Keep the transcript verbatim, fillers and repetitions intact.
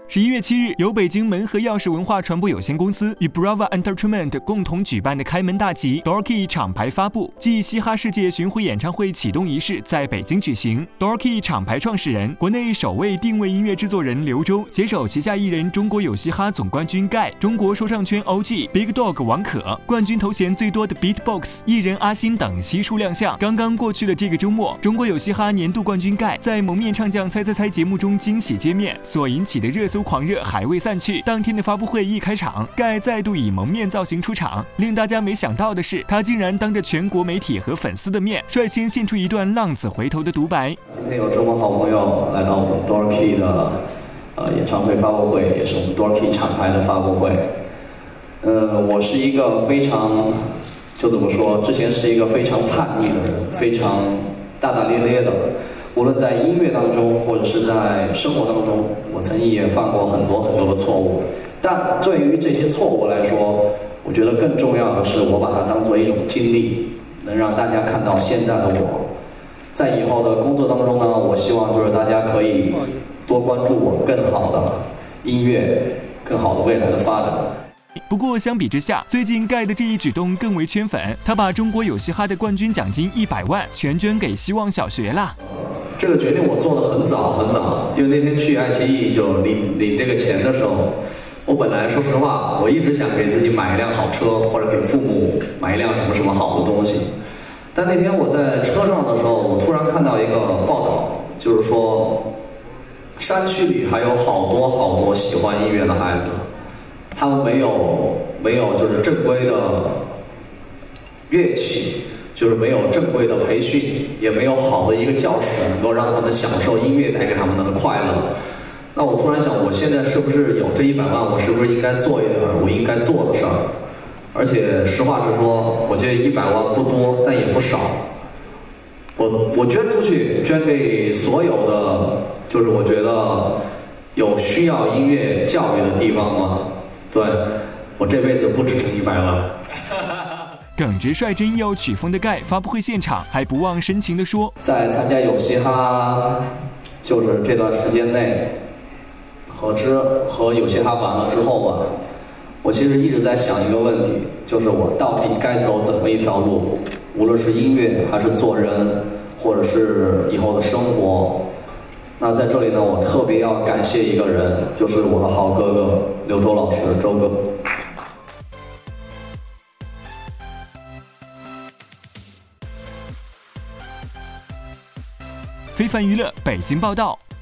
十一月七日，由北京门和钥匙文化传播有限公司与 Brava Entertainment 共同举办的开门大吉 Dorky 厂牌发布暨嘻哈世界巡回演唱会启动仪式在北京举行。Dorky 厂牌创始人、国内首位定位音乐制作人刘洲携手旗下艺人中国有嘻哈总冠军盖、中国说唱圈 O G Big Dog 王可、冠军头衔最多的 Beatbox 艺人阿星等悉数亮相。刚刚过去的这个周末，中国有嘻哈年度冠军盖在蒙面唱将猜猜猜节目中惊喜揭面，所引起的热搜狂热还未散去。当天的发布会一开场，盖再度以蒙面造型出场，令大家没想到的是，他竟然当着全国媒体和粉丝的面，率先献出一段浪子回头的独白。 今天有这么好朋友来到我们 Dorky 的呃演唱会发布会，也是我们 Dorky 厂牌的发布会。呃，我是一个非常，就怎么说，之前是一个非常叛逆的人，非常大大咧咧的。无论在音乐当中，或者是在生活当中，我曾经也犯过很多很多的错误。但对于这些错误来说，我觉得更重要的是，我把它当做一种经历，能让大家看到现在的我。在以后的工作当中呢，我希望就是大家可以多关注我更好的音乐，更好的未来的发展。 不过相比之下，最近盖的这一举动更为圈粉，他把中国有嘻哈的冠军奖金一百万全捐给希望小学啦。 这个决定我做得很早很早，因为那天去爱奇艺就领领这个钱的时候，我本来说实话，我一直想给自己买一辆好车，或者给父母买一辆什么什么好的东西。但那天我在车上的时候，我突然看到一个报道，就是说山区里还有好多好多喜欢音乐的孩子，他们没有没有就是正规的乐器，就是没有正规的培训，也没有好的一个教室能够让他们享受音乐带给他们的快乐。那我突然想，我现在是不是有这一百万，我是不是应该做一点我应该做的事儿？而且实话实说，我觉得一百万不多，但也不少。我我捐出去，捐给所有的，就是我觉得有需要音乐教育的地方嘛。对，我这辈子不止这一百万。 耿直率真又曲风的盖发布会现场还不忘深情地说， 在参加有嘻哈就是这段时间内和之和有嘻哈完了之后吧，我其实一直在想一个问题，就是我到底该走怎么一条路，无论是音乐还是做人，或者是以后的生活。那在这里呢，我特别要感谢一个人，就是我的好哥哥刘周老师，周哥。 非凡娱乐北京报道。